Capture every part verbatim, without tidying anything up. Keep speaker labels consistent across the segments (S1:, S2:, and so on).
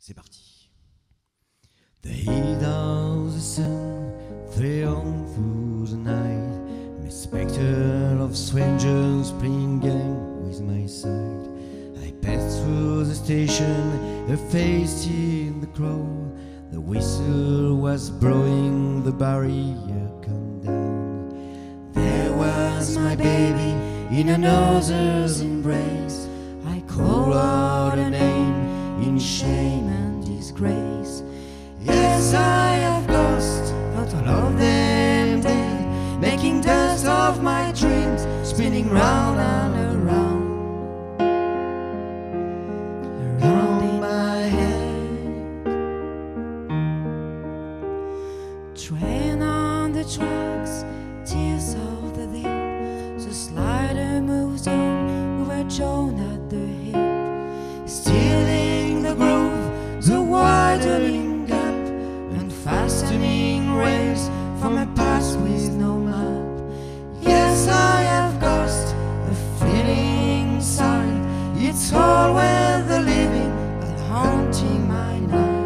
S1: C'est parti. The heat of the sun fell on through the night, me spectre of strangers playing game with my side. I passed through the station, a face in the crowd. The whistle was blowing, the barrier come down. There was my baby in another's embrace. I call out her name in shame and disgrace. Yes, I have lost, not all of them dead, making dust of my dreams, spinning round and around, around in my head. Train on the tracks, tears of the deep, the slider moves on with a Joan at the hip, stealing the groove, the widening gap, and fastening rails from a past with no map. Yes, I have lost a feeling inside. It's always the living that haunting my nights.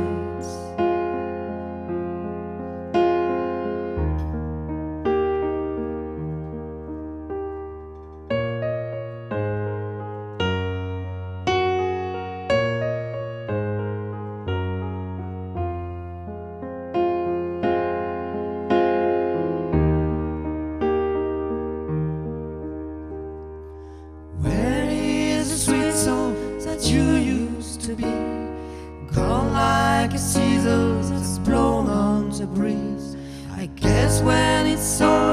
S1: You used to be gone like a scissors that's blown on the breeze. I guess when it's all